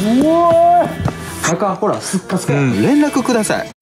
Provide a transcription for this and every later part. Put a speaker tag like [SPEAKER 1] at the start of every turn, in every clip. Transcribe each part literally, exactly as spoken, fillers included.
[SPEAKER 1] うわー、中ほらすっかすか、うん、連絡ください。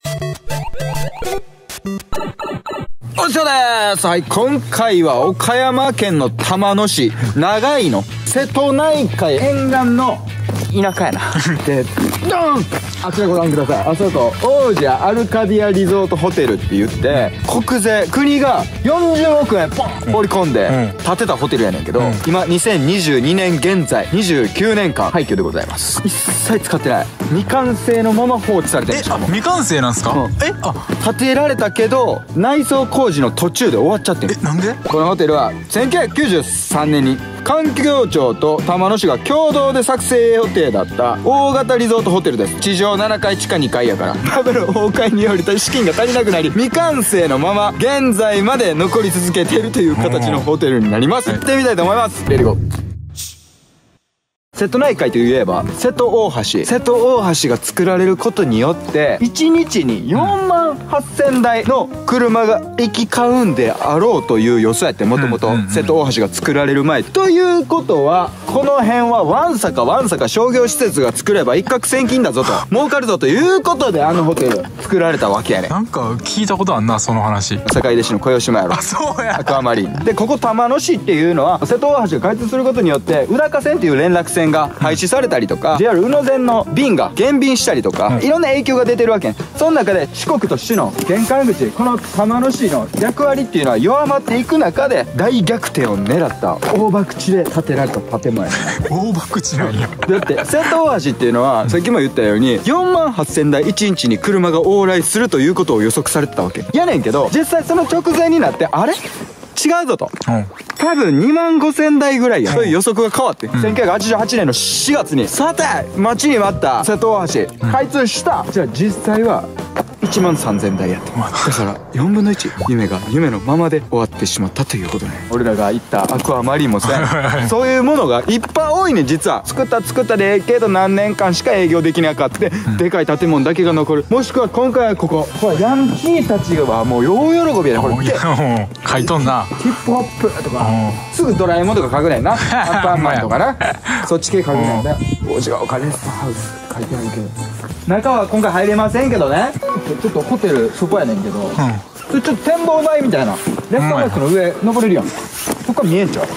[SPEAKER 1] おしょでーす。はい、今回は岡山県の玉野市長井の瀬戸内海沿岸の田舎やなで、ドン、あちらご覧ください。あそこ王者アルカディアリゾートホテルって言って、国税国がよんじゅうおくえんポン放り込んで建てたホテルやねんけど、うん、今にせんにじゅうにねん現在にじゅうきゅうねんかん廃墟でございます。一切使ってない未完成のまま放置されてる。
[SPEAKER 2] え、あ、未完成なんすか？うん、え、あ、
[SPEAKER 1] 建てられたけど内装工事の途中で終わっちゃってる。
[SPEAKER 2] え、なんで？
[SPEAKER 1] このホテルはせんきゅうひゃくきゅうじゅうさんねんに環境庁と玉野市が共同で作成予定だった大型リゾートホテルです。地上ななかい地下にかいやからバブル崩壊により資金が足りなくなり未完成のまま現在まで残り続けているという形のホテルになります。行ってみたいと思います。レディゴー。瀬戸内海といえば瀬戸大橋瀬戸大橋が作られることによっていちにちによんまんはっせんだいの車が行き交うんであろうという予想やって、もともと瀬戸大橋が作られる前ということは、この辺はわんさかわんさか商業施設が作れば一攫千金だぞと儲かるぞということであのホテル作られたわけやねん。
[SPEAKER 2] なんか聞いたことあんな、その話。
[SPEAKER 1] 坂出市の小吉島やろ。
[SPEAKER 2] あ、そうや。
[SPEAKER 1] アクアマリンで、ここ玉野市っていうのは瀬戸大橋が開通することによって宇高線っていう連絡線が廃止されたりとか、 ジェイアール 宇野線の便が減便したりとか、いろんな影響が出てるわけ。その中で四国と市の玄関口、この玉野市の役割っていうのは弱まっていく中で大逆転を狙った大博地で建てられた建物やね。
[SPEAKER 2] 大博地なんや。
[SPEAKER 1] だって瀬戸大橋っていうのはさっきも言ったようによんまんはっせんだいいちにちに車が往来するということを予測されてたわけやねんけど、実際その直前になってあれ違うぞと、うん、多分にまんごせんだいぐらいや、そういう予測が変わって、うん、せんきゅうひゃくはちじゅうはちねんのしがつにさて待ちに待った瀬戸大橋開通した、うん、じゃあ実際はいちまんさんぜんだいやってだからよんぶんのいち夢が夢のままで終わってしまったということね。俺らが行ったアクアマリンもそうやそういうものがいっぱい多いね。実は作った作ったでええけど何年間しか営業できなかった、うん、でかい建物だけが残る、もしくは今回はここほらヤンキーたちがもう大喜びやね。これ見て
[SPEAKER 2] 書いとんな、
[SPEAKER 1] ヒップホップとかすぐドラえもんとか書くねんなアンパンマンとかなそっち系書くねんな。王子が丘レストハウス書いてあるけど中は今回入れませんけどね。ちょっとホテルそこやねんけど、うん、ちょっと展望台みたいなレストハウスの上登れるやん。そこから見えんちゃう。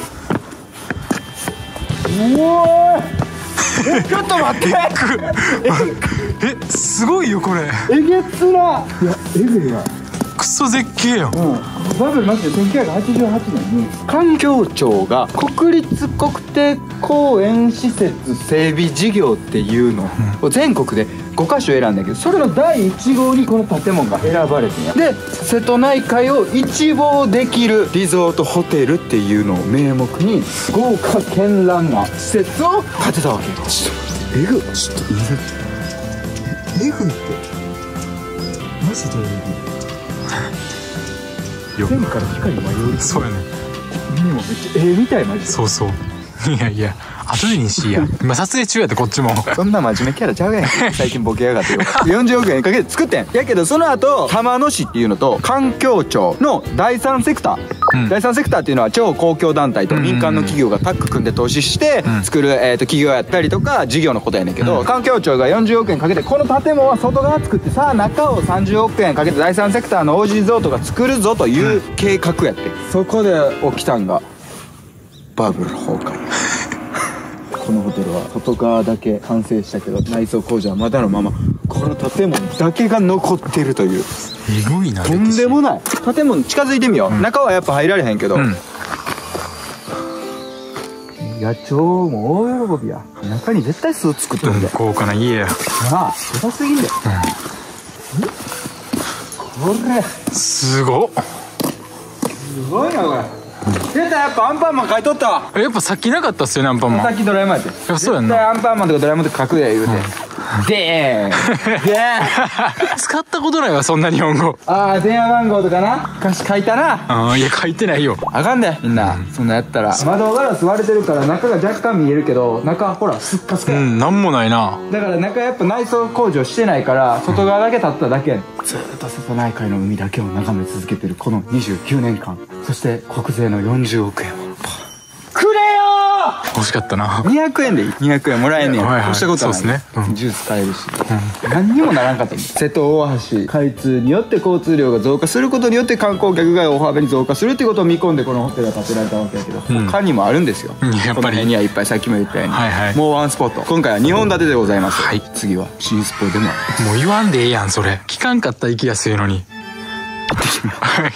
[SPEAKER 1] うわーえちょっと待って
[SPEAKER 2] えすごいよこれ。
[SPEAKER 1] えげつな。いやえぐいな。
[SPEAKER 2] クソ絶景やん。うん、
[SPEAKER 1] バブルマジでせんきゅうひゃくはちじゅうはちねんに環境庁が国立国定公園施設整備事業っていうのを全国でごかしょ選んだけど、それのだいいちごうにこの建物が選ばれてんや。で瀬戸内海を一望できるリゾートホテルっていうのを名目に豪華絢爛な施設を建てたわけよ。ちょっとえぐちょっとえぐいってマジでえぐい。天から光舞い降りて
[SPEAKER 2] そうやね。
[SPEAKER 1] 海もめっちゃええみたいマジで。
[SPEAKER 2] そうそう。いやいや後でにしいや今撮影中やってこっちも
[SPEAKER 1] そんな真面目キャラちゃうやん最近ボケやがってよよんじゅうおくえんかけて作ってんやけど、その後玉野市っていうのと環境庁のだいさんセクター、うん、だいさんセクターっていうのは超公共団体と民間の企業がタッグ組んで投資して作る、えー、と企業やったりとか事業のことやねんけど、うん、環境庁がよんじゅうおくえんかけてこの建物は外側作って、さあ中をさんじゅうおくえんかけてだいさんセクターの王子リゾートが作るぞという計画やって、そこで起きたんがバブル崩壊このホテルは外側だけ完成したけど内装工事はまだのまま、この建物だけが残ってるという
[SPEAKER 2] えぐいな。
[SPEAKER 1] とんでもない建物。近づいてみよう、うん、中はやっぱ入られへんけど、うん、野鳥も大喜びや。中に絶対巣作ってるんだよ、
[SPEAKER 2] うん、豪華な家やな
[SPEAKER 1] あ。すごすぎんだよ、うん、これ
[SPEAKER 2] すごっ
[SPEAKER 1] すごいなこれ。出た、やっぱアンパンマン書いとったわ。
[SPEAKER 2] やっぱさっきなかったっすよねアンパンマン。
[SPEAKER 1] さっきドラえもんやって。い
[SPEAKER 2] やそうやんな。
[SPEAKER 1] 絶対アンパンマンとかドラえもんとか書くで言うて、うん、でーんでーん
[SPEAKER 2] 使ったことないわそんな日本語。
[SPEAKER 1] ああ電話番号とかな歌詞書いたな。
[SPEAKER 2] ああいや書いてないよ。
[SPEAKER 1] あかんでみんな、うん、そんなやったら。窓ガラス割れてるから中が若干見えるけど中ほらすっかすかや。
[SPEAKER 2] うんなんもないな。
[SPEAKER 1] だから中やっぱ内装工事をしてないから外側だけ立っただけ、うん、ずっと瀬戸内海の海だけを眺め続けてるこのにじゅうきゅうねんかん、そして国税のよんじゅうおくえんをくれよ
[SPEAKER 2] 欲しかったな。
[SPEAKER 1] ーにひゃくえんでいい。にひゃくえんもらえんねや。
[SPEAKER 2] はいはい
[SPEAKER 1] 越したことはない。
[SPEAKER 2] そうっすねうん
[SPEAKER 1] ジュース買えるし、何にもならんかったんだ。瀬戸大橋開通によって交通量が増加することによって観光客が大幅に増加するっていうことを見込んでこのホテルが建てられたわけだけど、
[SPEAKER 2] うん
[SPEAKER 1] 他にもあるんですよ。
[SPEAKER 2] うんやっぱり
[SPEAKER 1] この辺にはいっぱい、さっきも言ったように、
[SPEAKER 2] はいはい
[SPEAKER 1] もうワンスポット。今回はにほん立てでございます。
[SPEAKER 2] はい
[SPEAKER 1] 次は新スポでもある。
[SPEAKER 2] もう言わんでええやんそれ。聞かんかったら行きやすいのに。はい。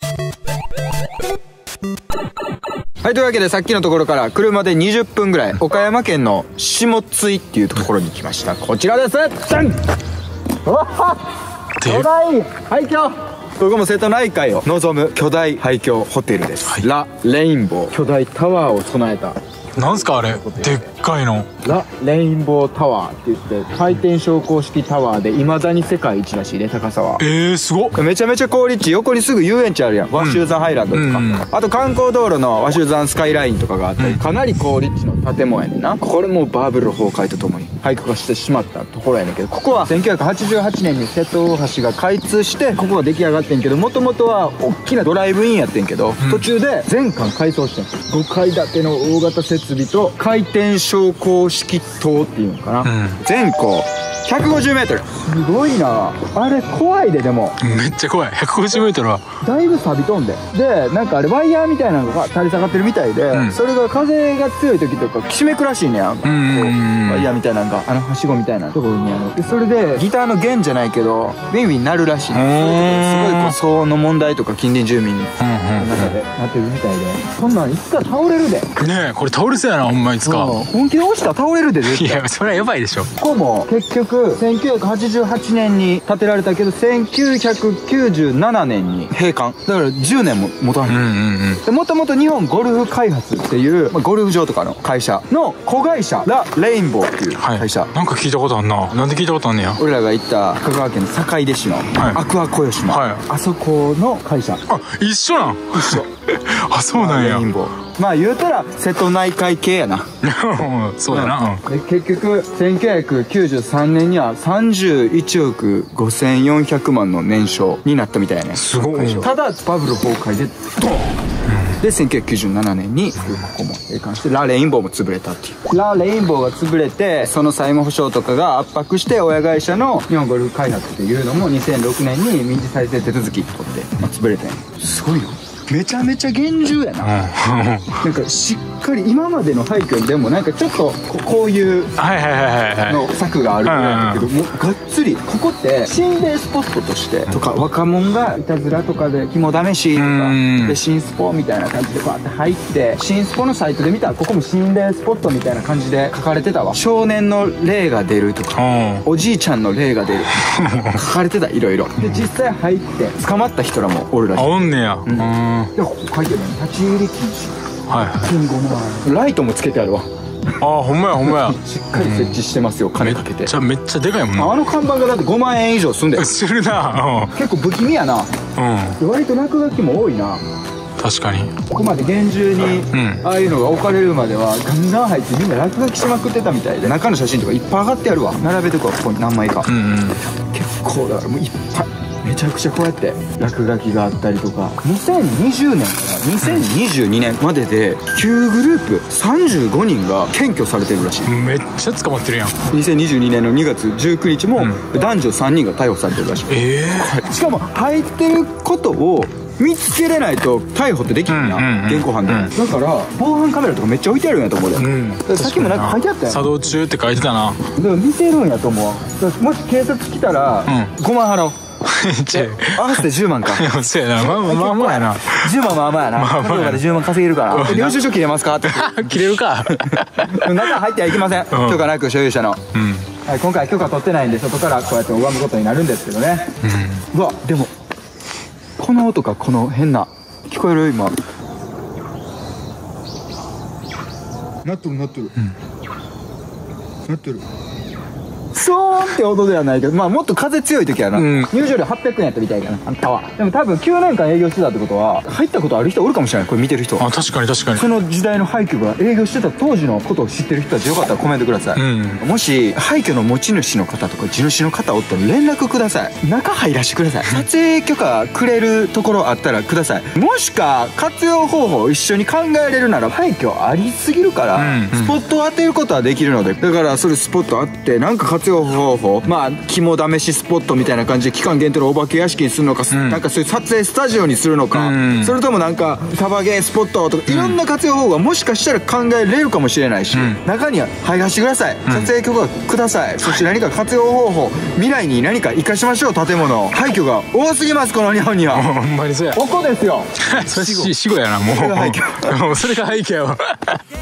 [SPEAKER 1] はい、というわけでさっきのところから車でにじゅっぷんぐらい、岡山県の下津井っていうところに来ました。こちらです。じゃん。うわっ巨大廃墟。ここも瀬戸内海を望む巨大廃墟ホテルです、はい、ラ・レインボー巨大タワーを備えた。
[SPEAKER 2] なんすかあれ、でっかいの。
[SPEAKER 1] ラ・レインボータワーって言って回転昇降式タワーでいまだに世界一らしいね、高さは。
[SPEAKER 2] えー、すごっ。
[SPEAKER 1] めちゃめちゃ好立地。横にすぐ遊園地あるやん、和州山ハイランドとか、
[SPEAKER 2] うんうん、
[SPEAKER 1] あと観光道路の和州山スカイラインとかがあって、うん、かなり好立地の建物やねんな。これもバブル崩壊とともに廃墟化してしまったところやねんけど、ここはせんきゅうひゃくはちじゅうはちねんに瀬戸大橋が開通してここが出来上がってんけど、もともとは大きなドライブインやってんけど、うん、途中で全館改装してん。ごかい建ての大型設備と回転昇降式塔っていうのかな、うん、全高ひゃくごじゅうメートル。すごいな。あれ怖いで。でも
[SPEAKER 2] めっちゃ怖い。ひゃくごじゅうメートルは
[SPEAKER 1] だいぶ錆びとんで、でなんかあれワイヤーみたいなのが垂れ下がってるみたいで、うん、それが風が強い時とかきしめくらしいねやんか、こうワイヤーみたいなのがあのはしごみたいなところにある。でそれでギターの弦じゃないけどウィンウィン鳴るらしい。すごいこう騒音の問題とか近隣住民の中でなってるみたいで、こんなんいつか倒れるで。
[SPEAKER 2] ねえこれ倒れそうやな、ほんまいつか。
[SPEAKER 1] 本気で落ちたら倒れるで絶対。
[SPEAKER 2] いやそれはやばいでしょ。
[SPEAKER 1] ここも結局せんきゅうひゃくはちじゅうはちねんに建てられたけどせんきゅうひゃくきゅうじゅうななねんに閉館だからじゅうねんも持たんの。もともと日本ゴルフ開発っていう、まあ、ゴルフ場とかの会社の子会社ラ・レインボーっていう会社、
[SPEAKER 2] はい、なんか聞いたことあんな。なんで聞いたことあんねや。
[SPEAKER 1] 俺らが行った香川県の坂出市のアクア小吉島、はい、あそこの会社。
[SPEAKER 2] あ一緒なん。一緒あそうなんや。レインボー
[SPEAKER 1] まあ言うたら瀬戸内海系やな
[SPEAKER 2] そうやな、
[SPEAKER 1] うん、で結局せんきゅうひゃくきゅうじゅうさんねんにはさんじゅういちおくごせんよんひゃくまんの年商になったみたいやね。
[SPEAKER 2] すごい。
[SPEAKER 1] ただバブル崩壊でドーン、うん、でせんきゅうひゃくきゅうじゅうななねんにここも閉館してラ・レインボーも潰れたっていう。ラ・レインボーが潰れてその債務保証とかが圧迫して親会社の日本ゴルフ開発っていうのもにせんろくねんに民事再生手続き取って、まあ、潰れたんや。すごいよ。めちゃめちゃ厳重やな、うん、なんかしっかり今までの廃墟でもなんかちょっとこういうの策があるぐらいだけど、もうがっつりここって心霊スポットとしてとか、若者がいたずらとかで肝試しとかで新スポみたいな感じでバーって入って、新スポのサイトで見たらここも心霊スポットみたいな感じで書かれてたわ。少年の霊が出るとかおじいちゃんの霊が出る書かれてた。いろいろで実際入って捕まった人らもおるらしい。
[SPEAKER 2] あおんねや。うん
[SPEAKER 1] でここ書いてるね、立ち入り禁止。
[SPEAKER 2] はい
[SPEAKER 1] 信号のライトもつけてあるわ。
[SPEAKER 2] ああほんまやほんまや
[SPEAKER 1] しっかり設置してますよ、うん、金かけて。
[SPEAKER 2] めっちゃめっちゃでかいもんな。
[SPEAKER 1] あの看板がだってごまんえん以上すんだよ。
[SPEAKER 2] するな、うん、
[SPEAKER 1] 結構不気味やな。うん割と落書きも多いな。
[SPEAKER 2] 確かに
[SPEAKER 1] ここまで厳重に、うん、ああいうのが置かれるまではガンガン入ってみんな落書きしまくってたみたいで、中の写真とかいっぱい上がってあるわ。並べてこうここに何枚か、うんうん、結構だからもういっぱいめちゃくちゃこうやって落書きがあったりとか。にせんにじゅうねんからにせんにじゅうにねんまでできゅうグループさんじゅうごにんが検挙されてるらしい。
[SPEAKER 2] めっちゃ捕まってるやん。
[SPEAKER 1] にせんにじゅうにねんのにがつじゅうくにちも男女さんにんが逮捕されてるらしい。ええー、しかも入ってることを見つけれないと逮捕ってできんや、うんうんうん、現行犯で、うん、だから防犯カメラとかめっちゃ置いてあるんやと思うで、うん、さっきもなんか書いてあったやん。
[SPEAKER 2] 作動中って書いてたな。
[SPEAKER 1] でも見てるんやと思う。もし警察来たら、うん、ごまん払おう合わせてじゅうまんか。
[SPEAKER 2] そうやな。まあまあまあまあやな。
[SPEAKER 1] じゅうまんまあまあやな。まあまあやな。じゅうまん稼げるから。領収書切れますかって。
[SPEAKER 2] 切れるか。
[SPEAKER 1] 中入ってはいけません、許可なく所有者の、うんはい、今回許可取ってないんで外からこうやって拝むことになるんですけどね、うん、うわでもこの音か、この変な聞こえる今なっとるなっとる、うん、なっとる騒音ってほどではないけど、まあもっと風強い時はな、うん、入場料はっぴゃくえんやったみたいかな、あんたは。でも多分きゅうねんかん営業してたってことは入ったことある人おるかもしれない、これ見てる人。
[SPEAKER 2] あ、確かに確かに。
[SPEAKER 1] その時代の廃墟が営業してた当時のことを知ってる人たちよかったらコメントください、うん、もし廃墟の持ち主の方とか地主の方おったら連絡ください。中入らしてください。撮影許可くれるところあったらください。もしか活用方法を一緒に考えれるなら、廃墟ありすぎるから、うん、スポットを当てることはできるので、だからそれスポットあってなんか活用方法、まあ肝試しスポットみたいな感じで期間限定のお化け屋敷にするのか、うん、なんかそういう撮影スタジオにするのか、うん、それともなんかサバゲースポットとか、いろんな活用方法がもしかしたら考えれるかもしれないし、うん、中には入らせてください、うん、撮影許可ください、そして何か活用方法、未来に何か生かしましょう。建物廃墟が多すぎます、この日本には。
[SPEAKER 2] ほんまにそうや。
[SPEAKER 1] ここですよ。
[SPEAKER 2] それ死後やな、もう。それが廃墟。もうそれが廃墟やわ。